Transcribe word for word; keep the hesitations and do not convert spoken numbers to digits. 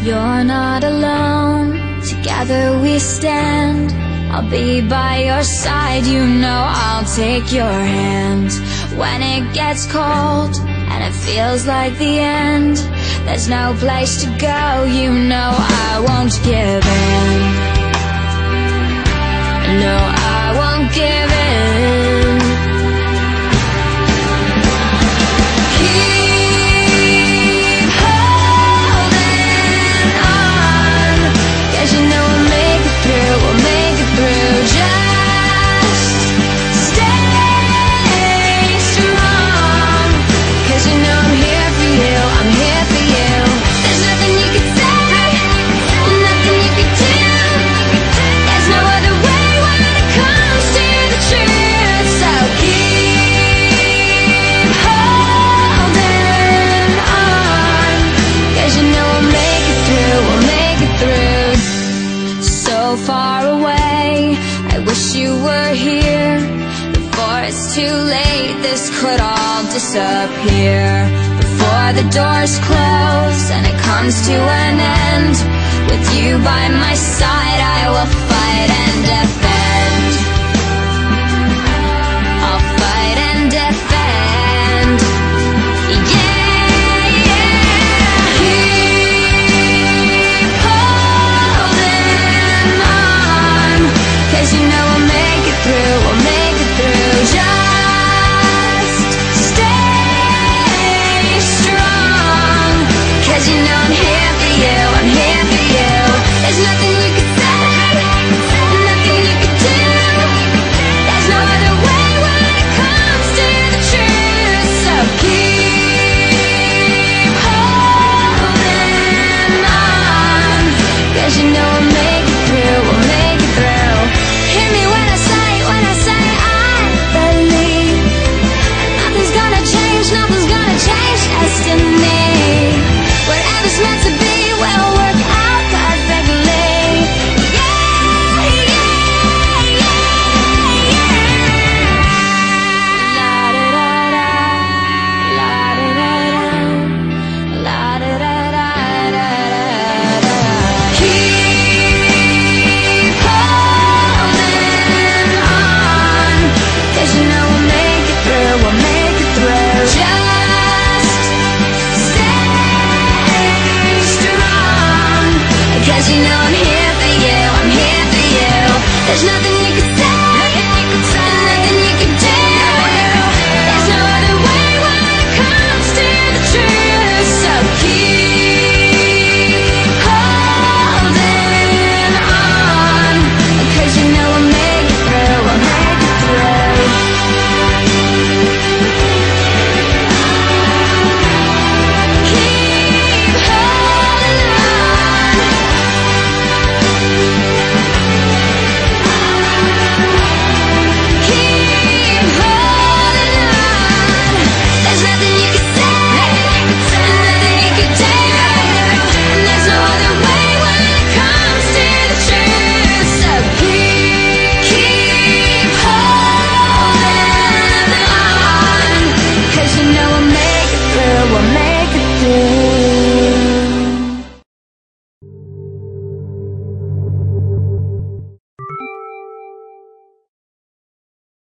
You're not alone, together we stand. I'll be by your side, you know I'll take your hand. When it gets cold and it feels like the end, there's no place to go, you know I won't give in. No, I won't give in. Keep holding on, 'cause you know we'll make it through, we'll make it through. Just stay strong, 'cause you know I'm here for you, I'm here for you. There's nothing you can say, nothing you can do. There's no other way when it comes to the truth. So keep holding on, 'cause you know we'll make it through, we'll make it through. So far away, I wish you were here. Before it's too late, this could all disappear. Before the doors close and it comes to an end, with you by my side I will fight and defend. I'll fight and defend. Yeah, yeah. Keep holding on, 'cause you know we'll make it through, we'll make it through. Just stay strong, 'cause you know I'm here for you, I'm here for you. There's nothing you can say, nothing you can do. There's no other way when it comes to the truth. So keep holding on, 'cause you know we'll make it through, we'll make it through. Hear me when I say, when I say I believe nothing's gonna change, nothing's gonna change destiny. Whatever's meant to be will work out perfectly. Yeah, yeah, yeah, yeah. La da da da, la da da da, la da da da da da. Keep holding on, 'cause you know we'll make it through, we'll make it through. Just stay strong, 'cause you know I'm here for you, I'm here for you. There's nothing